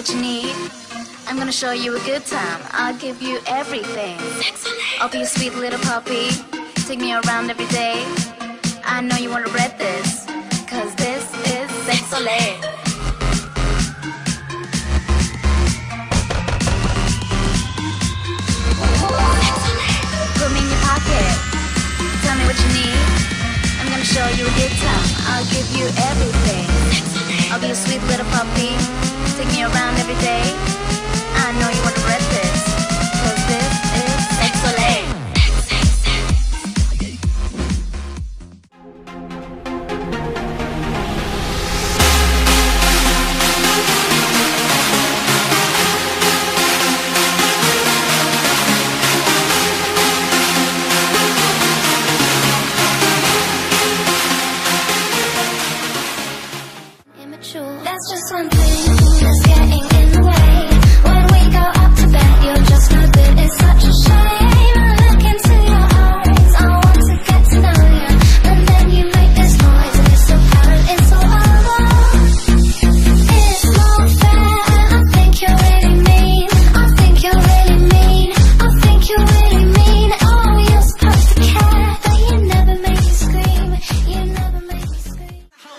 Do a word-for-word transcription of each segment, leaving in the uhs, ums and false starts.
what you need. I'm gonna show you a good time. I'll give you everything. I'll be a sweet little puppy. Take me around every day. I know you wanna read this, cause this is Sexolé. Put me in your pocket. Tell me what you need. I'm gonna show you a good time. I'll give you everything. I'll be a sweet little puppy. Take me around every day. I know you wanna read this, cause this is Sexolé. That's just one thing that's getting in the way. When we go up to bed, you're just no good. It's such a shame. I look into your eyes, I want to get to know you, and then you make this noise, and it's apparent it's all over. It's not fair. I think you're really mean. I think you're really mean. I think you're really mean. Oh, you're supposed to care, but you never make me scream. You never make me scream.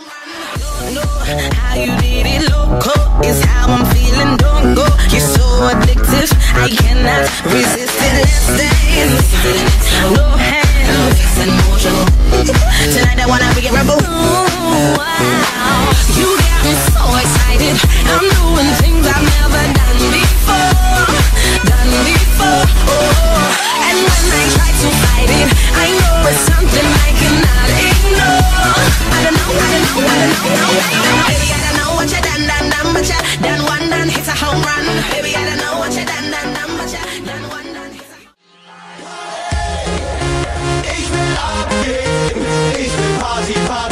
How you did it, loco, is how I'm feeling. Don't go, you're so addictive, I cannot resist it. Let's dance, no hands, tonight I wanna be a rebel. Ooh, wow, you got me so excited. I'm doing things I've never done before, done before. Oh, and when I try to fight it, I know it's something I cannot ignore. I don't know, I don't know, I don't know, I don't know. Baby, I don't know what you done, done, done, but you done one, done, hit a home run. Baby, I don't know what you done, done, done, but you done one, done, hit a Ich will abgehen, ich will Party, Party.